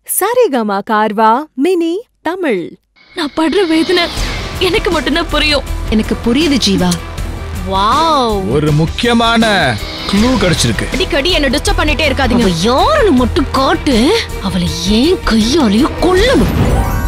Saregama Carvaan mini Tamil. நான் படுற வேதனை எனக்கு மட்டும்தான் புரியும். எனக்கு புரியுது ஜீவா. வாவ், ஒரு முக்கியமான க்ளூ கிடைச்சிருக்கு. அடிக்கடி என்ன டிஸ்டர்ப் பண்ணிட்டே இருக்காதீங்க. அவ யாருன்னு மட்டும் காட்டு. அவளை ஏன் கையாலேயும் கொல்லணும்.